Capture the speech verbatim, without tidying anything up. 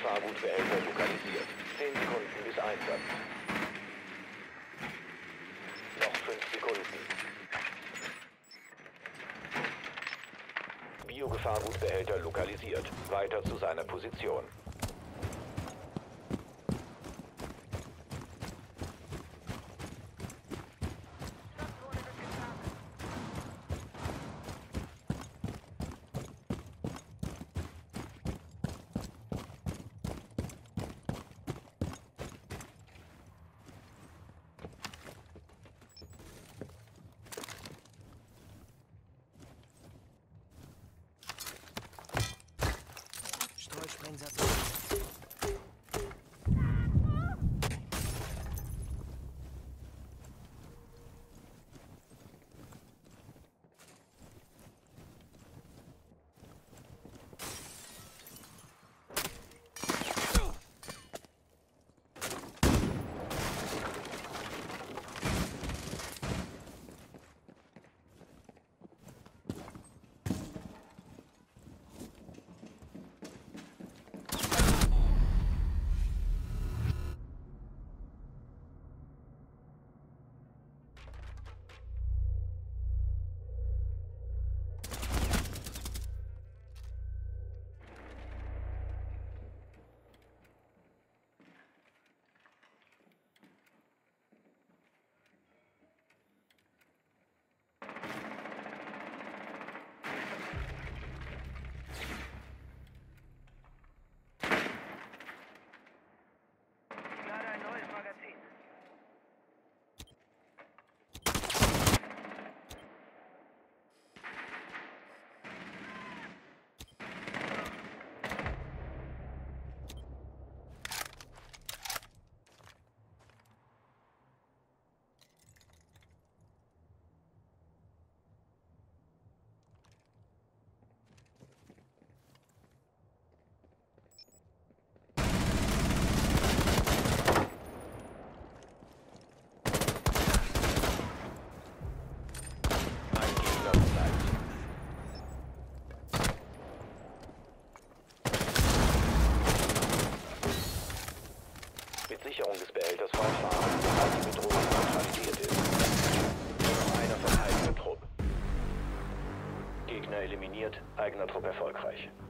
Biogefahrgutbehälter lokalisiert. zehn Sekunden bis Einsatz. Noch fünf Sekunden. Biogefahrgutbehälter lokalisiert. Weiter zu seiner Position. Streusprengsatz. Sicherung des Behälters fortfahren, sobald die Bedrohung neutralisiert ist. Nur noch einer von eigener Trupp. Gegner eliminiert, eigener Trupp erfolgreich.